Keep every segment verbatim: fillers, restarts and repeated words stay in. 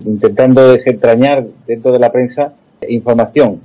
intentando desentrañar dentro de la prensa información,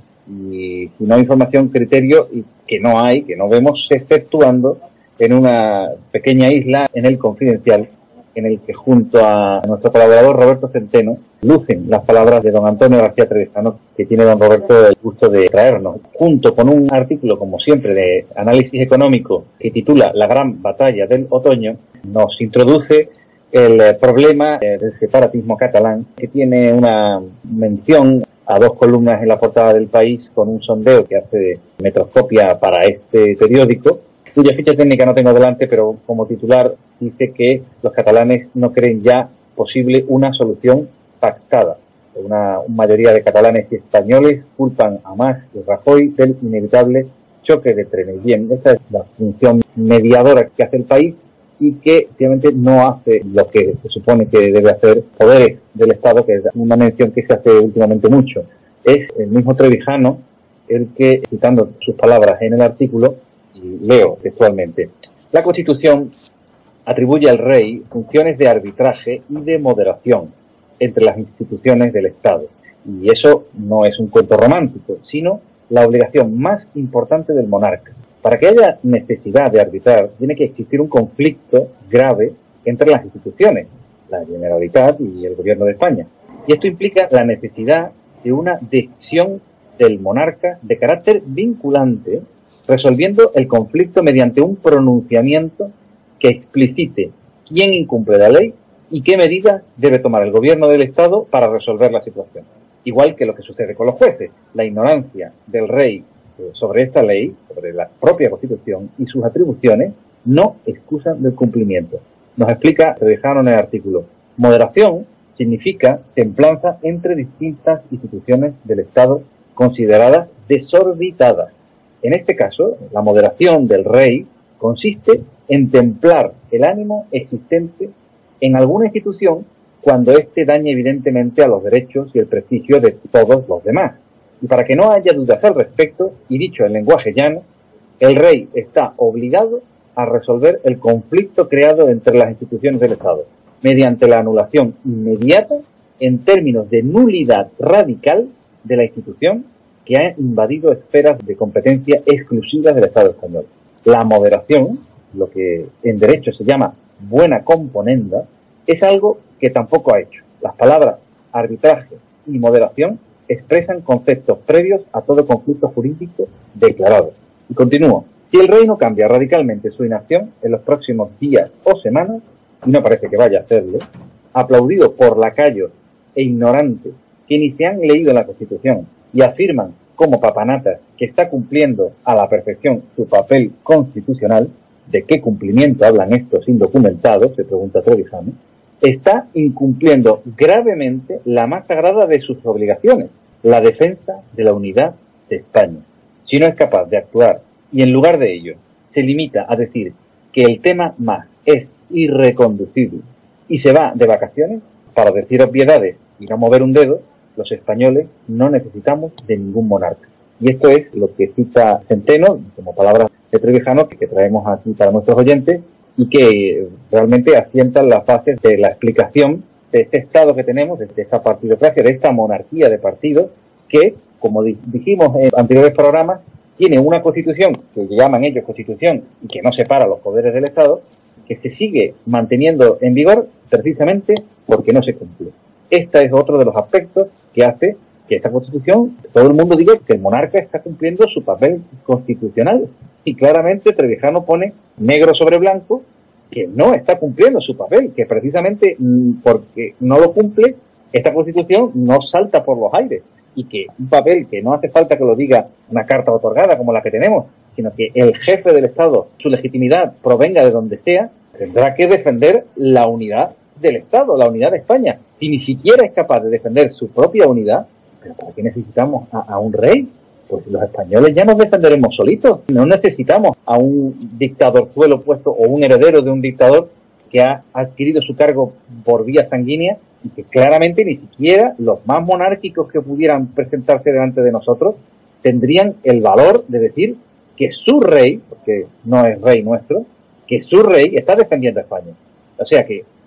y si no información, criterio, y que no hay, que no vemos, exceptuando en una pequeña isla en el Confidencial, en el que junto a nuestro colaborador Roberto Centeno lucen las palabras de don Antonio García Trevijano, que tiene don Roberto el gusto de traernos, junto con un artículo, como siempre, de análisis económico que titula La gran batalla del otoño. Nos introduce el problema del separatismo catalán, que tiene una mención a dos columnas en la portada del País con un sondeo que hace Metroscopia para este periódico, cuya ficha técnica no tengo delante, pero como titular dice que los catalanes no creen ya posible una solución pactada. Una, una mayoría de catalanes y españoles culpan a Mas y Rajoy del inevitable choque de trenes. Bien, esta es la función mediadora que hace el País y que obviamente no hace lo que se supone que debe hacer poderes del Estado, que es una mención que se hace últimamente mucho. Es el mismo Trevijano el que, citando sus palabras en el artículo, y leo textualmente: la Constitución atribuye al rey funciones de arbitraje y de moderación entre las instituciones del Estado. Y eso no es un cuento romántico, sino la obligación más importante del monarca. Para que haya necesidad de arbitrar, tiene que existir un conflicto grave entre las instituciones, la Generalitat y el Gobierno de España. Y esto implica la necesidad de una decisión del monarca de carácter vinculante, resolviendo el conflicto mediante un pronunciamiento que explicite quién incumple la ley y qué medidas debe tomar el gobierno del Estado para resolver la situación. Igual que lo que sucede con los jueces. La ignorancia del rey sobre esta ley, sobre la propia Constitución y sus atribuciones, no excusan del cumplimiento. Nos explica Trevijano en el artículo: moderación significa templanza entre distintas instituciones del Estado consideradas desorbitadas. En este caso, la moderación del rey consiste en templar el ánimo existente en alguna institución cuando éste dañe evidentemente a los derechos y el prestigio de todos los demás. Y para que no haya dudas al respecto, y dicho en lenguaje llano, el rey está obligado a resolver el conflicto creado entre las instituciones del Estado, mediante la anulación inmediata, en términos de nulidad radical, de la institución que ha invadido esferas de competencia exclusivas del Estado español. La moderación, lo que en derecho se llama buena componenda, es algo que tampoco ha hecho. Las palabras arbitraje y moderación expresan conceptos previos a todo conflicto jurídico declarado. Y continúo: si el rey no cambia radicalmente su inacción en los próximos días o semanas, y no parece que vaya a hacerlo, aplaudido por lacayos e ignorantes que ni se han leído en la Constitución y afirman como papanatas que está cumpliendo a la perfección su papel constitucional, ¿de qué cumplimiento hablan estos indocumentados?, se pregunta Trevijano. Está incumpliendo gravemente la más sagrada de sus obligaciones, la defensa de la unidad de España. Si no es capaz de actuar y en lugar de ello se limita a decir que el tema más es irreconducible y se va de vacaciones para decir obviedades y no mover un dedo, los españoles no necesitamos de ningún monarca. Y esto es lo que cita Centeno como palabras de Trevijano que, que traemos aquí para nuestros oyentes y que realmente asientan las bases de la explicación de este Estado que tenemos, de esta partidocracia, de esta monarquía de partidos que, como dijimos en anteriores programas, tiene una constitución que llaman ellos constitución y que no separa los poderes del Estado, que se sigue manteniendo en vigor precisamente porque no se cumple. Este es otro de los aspectos que hace que esta Constitución, todo el mundo diga que el monarca está cumpliendo su papel constitucional. Y claramente Trevijano pone negro sobre blanco que no está cumpliendo su papel, que precisamente porque no lo cumple, esta Constitución no salta por los aires. Y que un papel que no hace falta que lo diga una carta otorgada como la que tenemos, sino que el jefe del Estado, su legitimidad provenga de donde sea, tendrá que defender la unidad del Estado, la unidad de España. Si ni siquiera es capaz de defender su propia unidad, ¿pero para qué necesitamos a, a un rey? Pues los españoles ya nos defenderemos solitos. No necesitamos a un dictadorzuelo puesto o un heredero de un dictador que ha adquirido su cargo por vía sanguínea y que claramente ni siquiera los más monárquicos que pudieran presentarse delante de nosotros tendrían el valor de decir que su rey, porque no es rey nuestro, que su rey está defendiendo a España. O sea que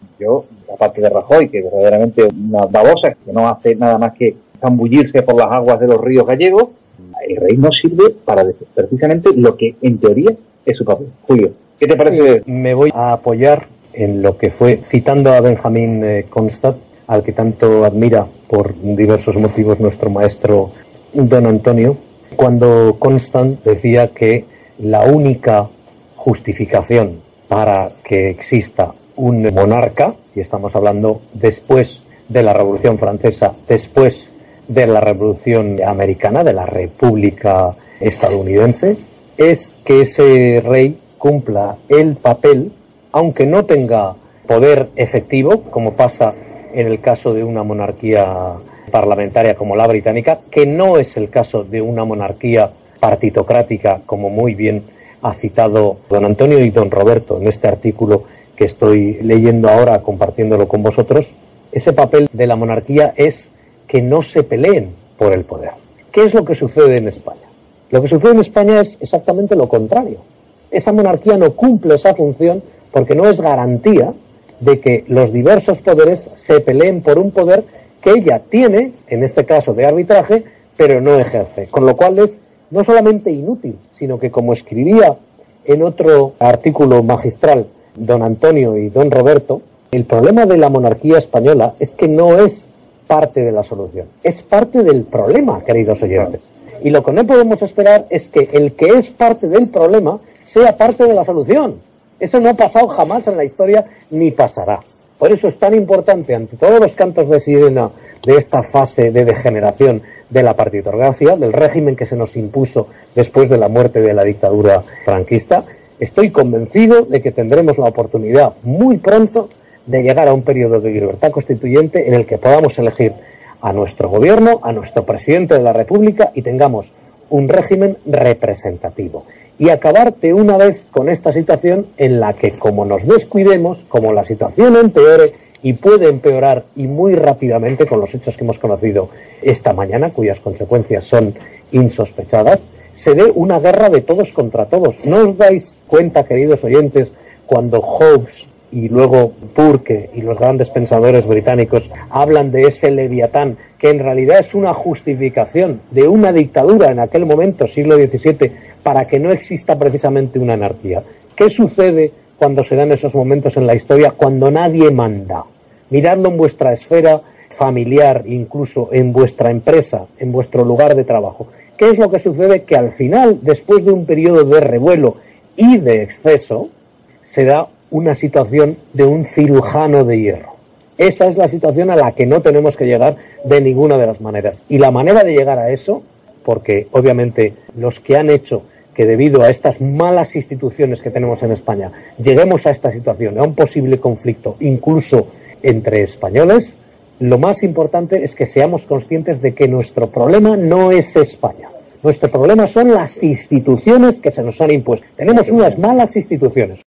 yo, aparte de Rajoy, que verdaderamente es una babosa, que no hace nada más que zambullirse por las aguas de los ríos gallegos, el rey no sirve para precisamente lo que en teoría es su papel. Julio, ¿qué te parece? Sí, me voy a apoyar en lo que fue, citando a Benjamín eh, Constant, al que tanto admira por diversos motivos nuestro maestro don Antonio, cuando Constant decía que la única justificación para que exista un monarca, y estamos hablando después de la Revolución Francesa, después de la Revolución Americana, de la República Estadounidense, es que ese rey cumpla el papel, aunque no tenga poder efectivo, como pasa en el caso de una monarquía parlamentaria como la británica, que no es el caso de una monarquía partitocrática, como muy bien ha citado don Antonio y don Roberto en este artículo que estoy leyendo ahora, compartiéndolo con vosotros. Ese papel de la monarquía es que no se peleen por el poder. ¿Qué es lo que sucede en España? Lo que sucede en España es exactamente lo contrario. Esa monarquía no cumple esa función porque no es garantía de que los diversos poderes se peleen por un poder que ella tiene, en este caso de arbitraje, pero no ejerce. Con lo cual es no solamente inútil, sino que, como escribía en otro artículo magistral don Antonio y don Roberto, el problema de la monarquía española es que no es parte de la solución, es parte del problema, queridos oyentes. Y lo que no podemos esperar es que el que es parte del problema sea parte de la solución. Eso no ha pasado jamás en la historia, ni pasará. Por eso es tan importante, ante todos los cantos de sirena de esta fase de degeneración de la partitocracia, del régimen que se nos impuso después de la muerte de la dictadura franquista, estoy convencido de que tendremos la oportunidad muy pronto de llegar a un periodo de libertad constituyente en el que podamos elegir a nuestro gobierno, a nuestro presidente de la República y tengamos un régimen representativo. Y acabar de una vez con esta situación en la que, como nos descuidemos, como la situación empeore, y puede empeorar y muy rápidamente con los hechos que hemos conocido esta mañana, cuyas consecuencias son insospechadas, se dé una guerra de todos contra todos. ¿No os dais cuenta, queridos oyentes, cuando Hobbes y luego Burke y los grandes pensadores británicos hablan de ese leviatán, que en realidad es una justificación de una dictadura en aquel momento, siglo diecisiete, para que no exista precisamente una anarquía? ¿Qué sucede cuando se dan esos momentos en la historia, cuando nadie manda? Miradlo en vuestra esfera familiar, incluso en vuestra empresa, en vuestro lugar de trabajo. ¿Qué es lo que sucede? Que al final, después de un periodo de revuelo y de exceso, se da una situación de un cirujano de hierro. Esa es la situación a la que no tenemos que llegar de ninguna de las maneras. Y la manera de llegar a eso, porque obviamente los que han hecho que debido a estas malas instituciones que tenemos en España lleguemos a esta situación, a un posible conflicto incluso entre españoles, lo más importante es que seamos conscientes de que nuestro problema no es España. Nuestro problema son las instituciones que se nos han impuesto. Tenemos unas malas instituciones.